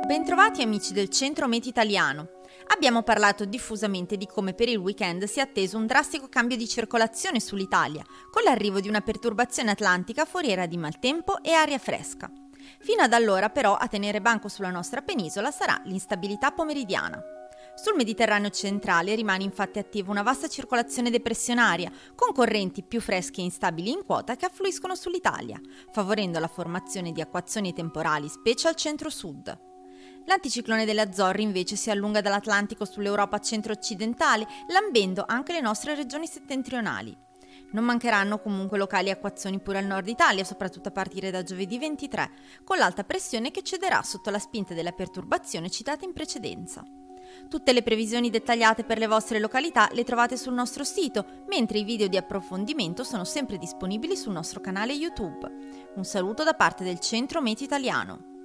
Bentrovati amici del Centro Meteo Italiano. Abbiamo parlato diffusamente di come per il weekend si è atteso un drastico cambio di circolazione sull'Italia, con l'arrivo di una perturbazione atlantica foriera di maltempo e aria fresca. Fino ad allora però a tenere banco sulla nostra penisola sarà l'instabilità pomeridiana. Sul Mediterraneo centrale rimane infatti attiva una vasta circolazione depressionaria, con correnti più fresche e instabili in quota che affluiscono sull'Italia, favorendo la formazione di acquazzoni temporali, specie al centro-sud. L'anticiclone delle Azzorre invece si allunga dall'Atlantico sull'Europa centro-occidentale, lambendo anche le nostre regioni settentrionali. Non mancheranno comunque locali acquazzoni pure al nord Italia, soprattutto a partire da giovedì 23, con l'alta pressione che cederà sotto la spinta della perturbazione citata in precedenza. Tutte le previsioni dettagliate per le vostre località le trovate sul nostro sito, mentre i video di approfondimento sono sempre disponibili sul nostro canale YouTube. Un saluto da parte del Centro Meteo Italiano.